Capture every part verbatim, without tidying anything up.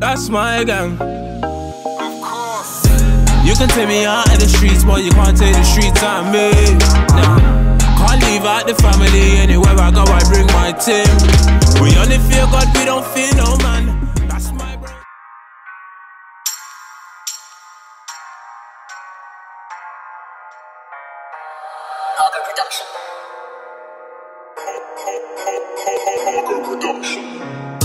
that's my gang. Of course. You can take me out of the streets, but you can't take the streets out of me. Nah, can't leave out the family. Anywhere I go, I bring my team. We only fear God, we don't fear no man. That's my bro. Hawker Production. Hawker Production.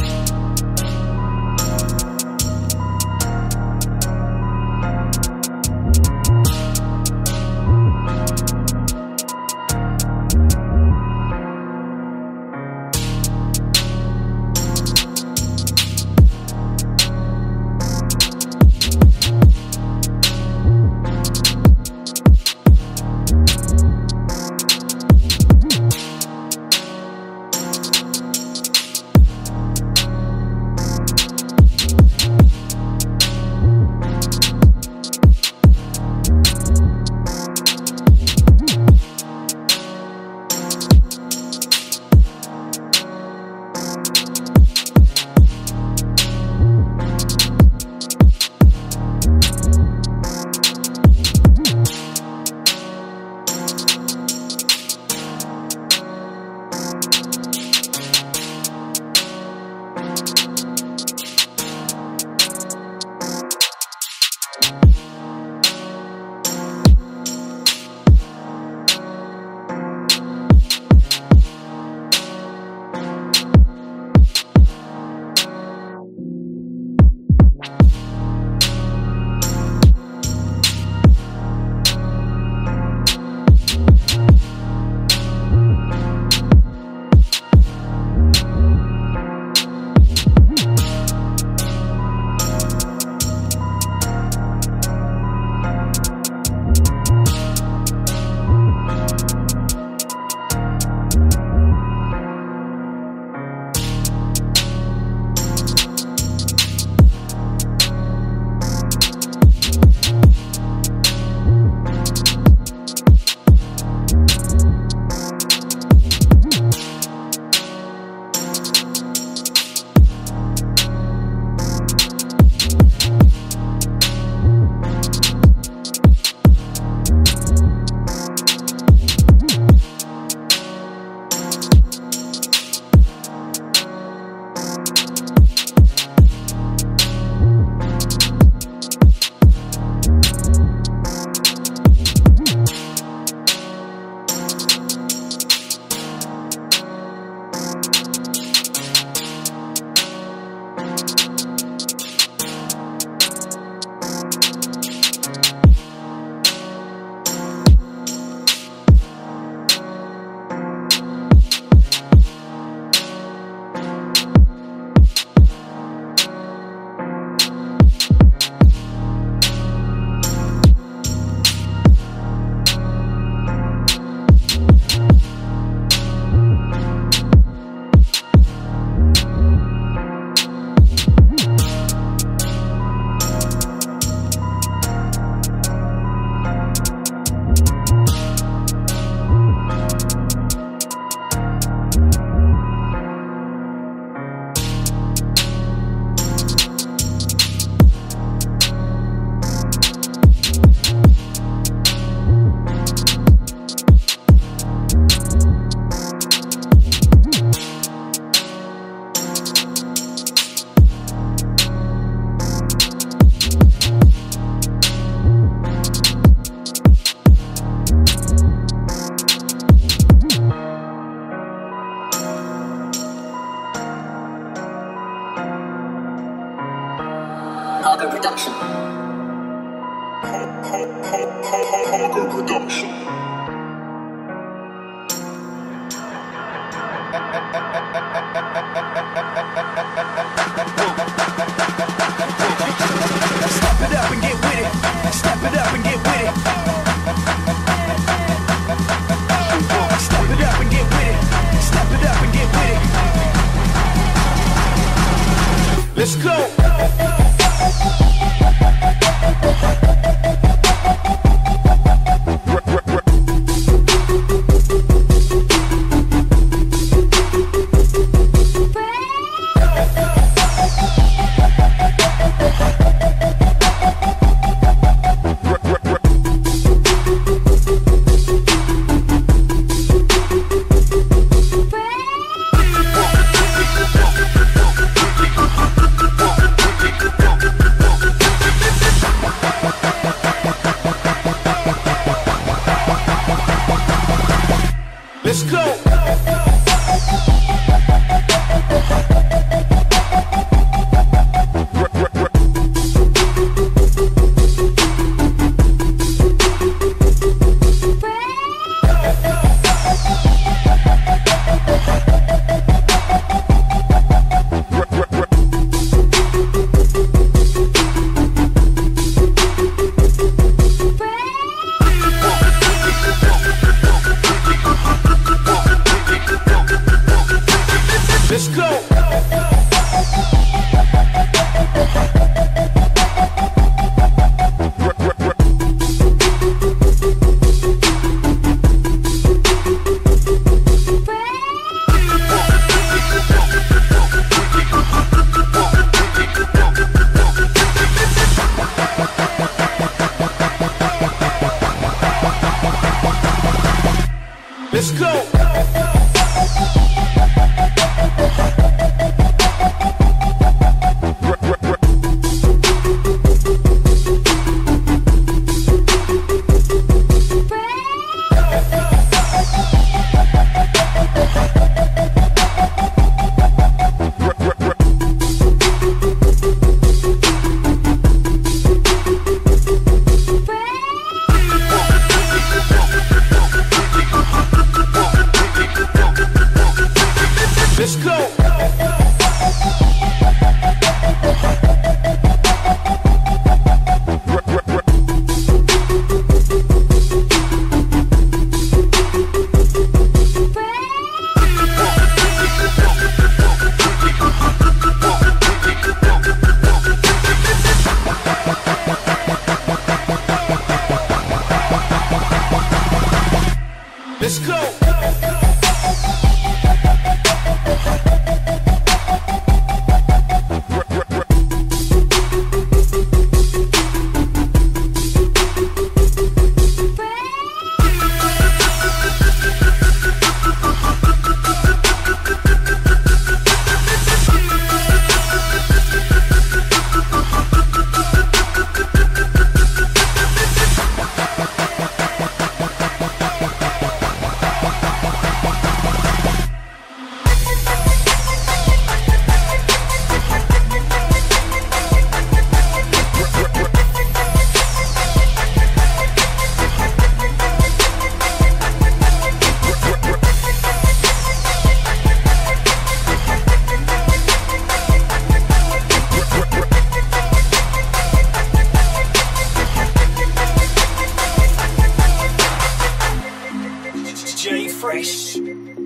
Hawker Production. Hawker Production. Step it up and get with it. Step it up and get with it. Step it up and get with it. Step it up and get with it. Let's go. Let's go. Let's go. Let's go. Let's go. J Fresh.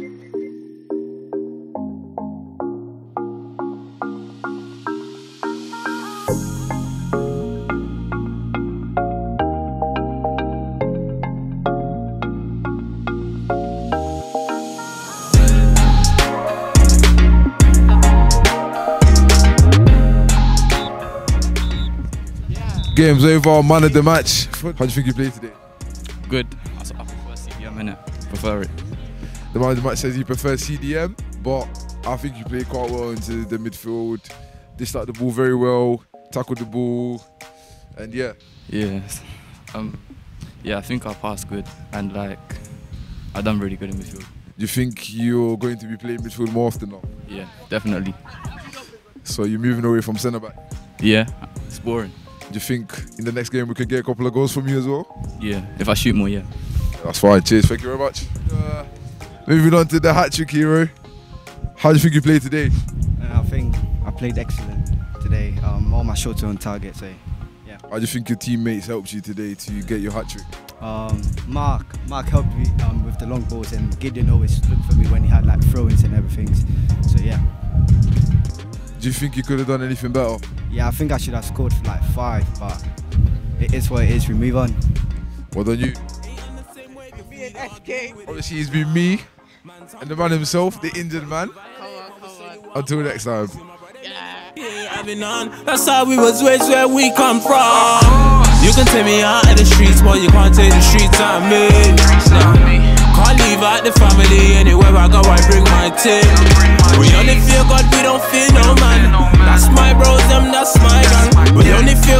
Game's over, man of the match. How do you think you played today? Good. I prefer C D M, innit? Prefer it. The man of the match says he prefers C D M, but I think you played quite well into the midfield. Dished out the ball very well, tackled the ball, and yeah. Yeah. Um. Yeah, I think I passed good, and like, I done really good in midfield. Do you think you're going to be playing midfield more often now? Yeah, definitely. So you're moving away from centre back? Yeah, it's boring. Do you think in the next game we could get a couple of goals from you as well? Yeah, if I shoot more, yeah. That's fine. Cheers. Thank you very much. Uh, moving on to the hat trick hero. How do you think you played today? I think I played excellent today. Um, all my shots were on target, so yeah. How do you think your teammates helped you today to get your hat trick? Um, Mark, Mark helped me um, with the long balls, and Gideon always looked for me when he had like throw-ins and everything. So yeah. Do you think you could have done anything better? Yeah, I think I should have scored for like five, but it is what it is. We move on. Well done, you. Obviously, it's been me and the man himself, the injured man. Until next time. That's how we was raised, where we come from. You can take me out of the streets, but you can't take the streets out of me. Can't leave out the family, anywhere I go I bring my team. We only fear God, we don't fear no man. That's my bros, them, that's my gang. We only fear